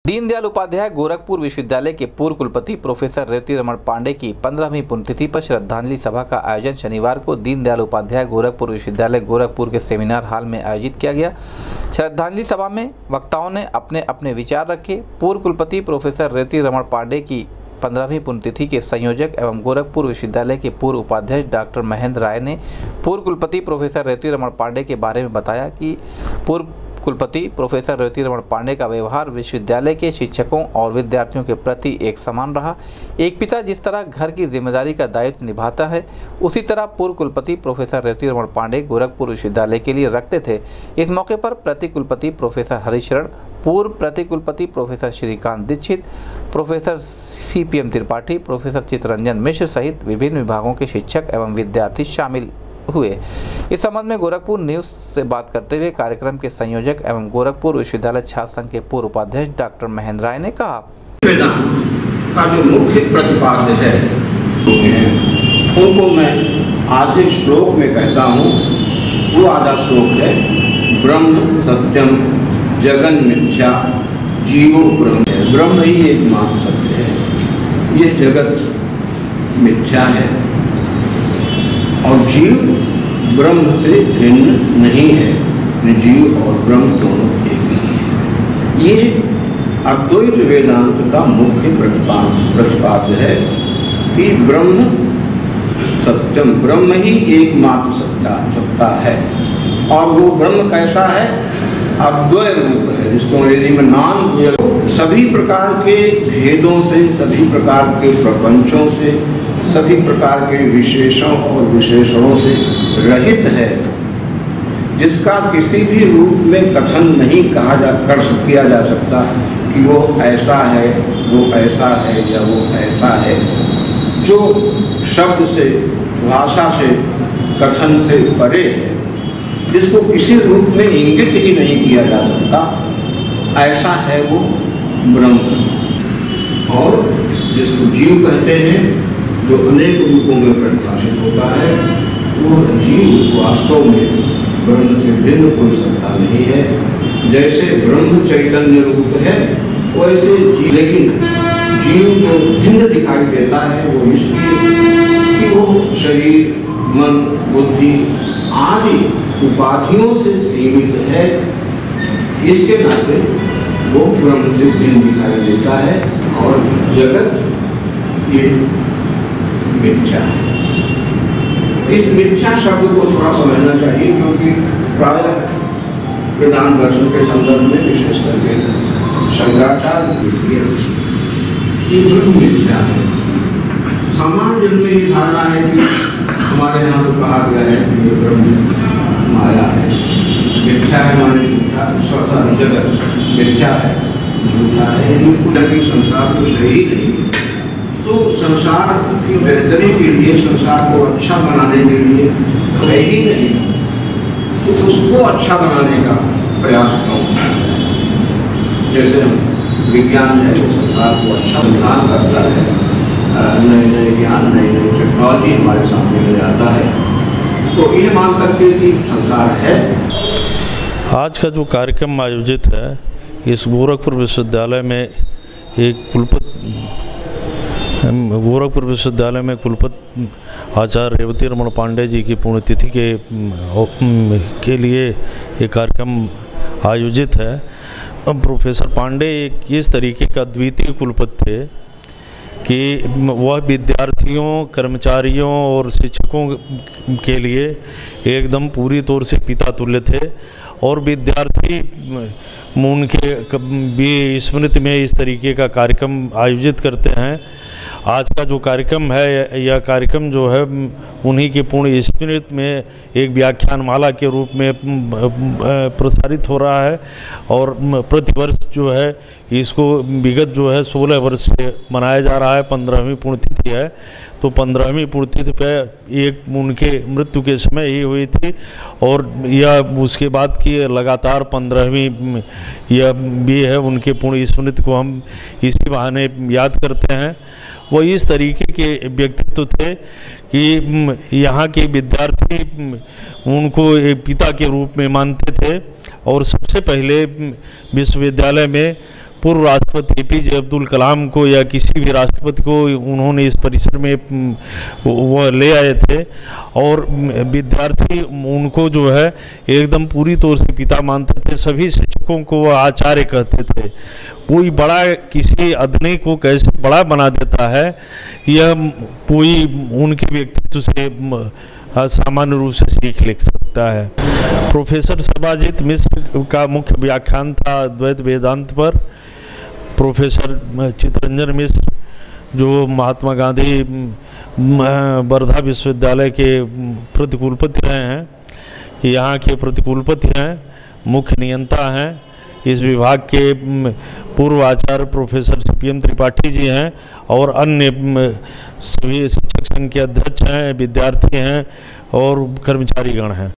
दीनदयाल उपाध्याय गोरखपुर विश्वविद्यालय के पूर्व कुलपति प्रोफेसर रेवती रमण पांडे की 15वीं पुण्यतिथि पर श्रद्धांजलि सभा का आयोजन शनिवार को दीनदयाल उपाध्याय गोरखपुर विश्वविद्यालय गोरखपुर के सेमिनार हॉल में आयोजित किया गया। श्रद्धांजलि सभा में वक्ताओं ने अपने अपने विचार रखे। पूर्व कुलपति प्रोफेसर रेवती रमण पांडे की 15वीं पुण्यतिथि के संयोजक एवं गोरखपुर विश्वविद्यालय के पूर्व उपाध्यक्ष डॉक्टर महेंद्र राय ने पूर्व कुलपति प्रोफेसर रेवती रमण पांडे के बारे में बताया कि पूर्व कुलपति प्रोफेसर रेवती रमण पांडे का व्यवहार विश्वविद्यालय के शिक्षकों और विद्यार्थियों के प्रति एक समान रहा। एक पिता जिस तरह घर की जिम्मेदारी का दायित्व निभाता है, उसी तरह पूर्व कुलपति प्रोफेसर रेवती रमण पांडे गोरखपुर विश्वविद्यालय के लिए रखते थे। इस मौके पर प्रति कुलपति प्रोफेसर हरिशरण, पूर्व प्रति कुलपति professor Shrikant Dixit, professor CPM Tripathi, professor Chittaranjan Mishra सहित विभिन्न विभागों के शिक्षक एवं विद्यार्थी शामिल हुए। इस संबंध में गोरखपुर न्यूज से बात करते हुए कार्यक्रम के संयोजक एवं गोरखपुर विश्वविद्यालय छात्र संघ के पूर्व उपाध्यक्ष डॉक्टर महेंद्र राय ने कहा, वेदांत का जो मुख्य प्रतिपाद्य है उनको मैं आज एक श्लोक में कहता हूँ। वो आधा श्लोक है, ब्रह्म सत्यम जगन मिथ्या जीवो ब्रह्म। ब्रह्म ही एकमात्र सत्य है, ये जगत मिथ्या है और जीव ब्रह्म से भिन्न नहीं है। जीव और ब्रह्म दोनों एक ही है। ये अद्वैत वेदांत का मुख्य प्रतिपाद्य है कि ब्रह्म सत्यम, ब्रह्म ही एकमात्र सत्ता है। और वो ब्रह्म कैसा है? अद्वय रूप है, जिसको अंग्रेजी में नॉन डुअल। सभी प्रकार के भेदों से, सभी प्रकार के प्रपंचों से, सभी प्रकार के विशेषों और विशेषणों से रहित है, जिसका किसी भी रूप में कथन नहीं किया जा सकता कि वो ऐसा है, वो ऐसा है या वो ऐसा है। जो शब्द से, भाषा से, कथन से परे है, जिसको किसी रूप में इंगित ही नहीं किया जा सकता, ऐसा है वो ब्रह्म। और जिसको जीव कहते हैं, जो अनेक रूपों में परिभाषित होता है, वो जीव वास्तव में ब्रह्म से भिन्न कोई सत्ता नहीं है। जैसे ब्रह्म चैतन्य रूप है, वैसे जीव, लेकिन जीव जो भिन्न दिखाई देता है वो इसलिए कि वो शरीर, मन, बुद्धि आदि उपाधियों से सीमित है। इसके नाते वो ब्रह्म से भिन्न दिखाई देता है और जगत ये मिथ्या है। इस मिथ्या शब्द को थोड़ा समझना चाहिए, क्योंकि प्रायः वेदांत दर्शन के संदर्भ में विशेष करके शंकराचार्य मिथ्या है। सामान्य जन में ये धारणा है कि हमारे यहाँ तो कहा गया है कि ये ब्रह्म माया है, मिथ्या है माने झूठा, सारी जगत मिथ्या है, झूठा है, यानी संसार कुछ है ही नहीं। तो संसार की बेहतरी के लिए, संसार को अच्छा बनाने के लिए है ही नहीं, तो उसको अच्छा बनाने का प्रयास क्यों? जैसे विज्ञान है, वो संसार को अच्छा प्रदान करता है, नए नए ज्ञान, नई नई टेक्नोलॉजी हमारे सामने ले आता है, तो ये मान करके कि संसार है। आज का जो कार्यक्रम आयोजित है, इस गोरखपुर विश्वविद्यालय में गोरखपुर विश्वविद्यालय में कुलपति आचार्य रेवती रमण पांडे जी की पुण्यतिथि के लिए एक कार्यक्रम आयोजित है। प्रोफेसर पांडे एक इस तरीके का द्वितीय कुलपति थे कि वह विद्यार्थियों, कर्मचारियों और शिक्षकों के लिए एकदम पूरी तौर से पिता तुल्य थे। और विद्यार्थी उनके भी स्मृति में इस तरीके का कार्यक्रम आयोजित करते हैं। आज का जो कार्यक्रम है, यह कार्यक्रम जो है उन्हीं की पूर्ण स्मृति में एक व्याख्यान माला के रूप में प्रसारित हो रहा है। और प्रतिवर्ष जो है इसको विगत जो है 16 वर्ष से मनाया जा रहा है। 15वीं पुण्यतिथि है, तो 15वीं पुण्यतिथि पे एक उनके मृत्यु के समय ही हुई थी और यह उसके बाद की लगातार 15वीं यह भी है। उनके पूर्ण स्मृति को हम इसी बहाने याद करते हैं। वो इस तरीके के व्यक्तित्व थे कि यहाँ के विद्यार्थी उनको एक पिता के रूप में मानते थे और सबसे पहले विश्वविद्यालय में पूर्व राष्ट्रपति APJ अब्दुल कलाम को या किसी भी राष्ट्रपति को उन्होंने इस परिसर में वो ले आए थे और विद्यार्थी उनको जो है एकदम पूरी तौर से पिता मानते थे। सभी शिक्षकों को वो आचार्य कहते थे। कोई बड़ा किसी अदने को कैसे बड़ा बना देता है, यह कोई उनके व्यक्तित्व से सामान्य रूप से सीख ले सकता है। प्रोफेसर सबाजीत मिश्र का मुख्य व्याख्यान था अद्वैत वेदांत पर। प्रोफेसर चित्तरंजन मिश्र जो महात्मा गांधी वर्धा विश्वविद्यालय के प्रतिकुलपति रहे हैं, यहाँ के प्रतिकुलपति हैं, मुख्य नियंता हैं। इस विभाग के पूर्व आचार्य प्रोफेसर CPM त्रिपाठी जी हैं और अन्य सभी शिक्षक संघ के अध्यक्ष हैं, विद्यार्थी हैं और कर्मचारीगण हैं।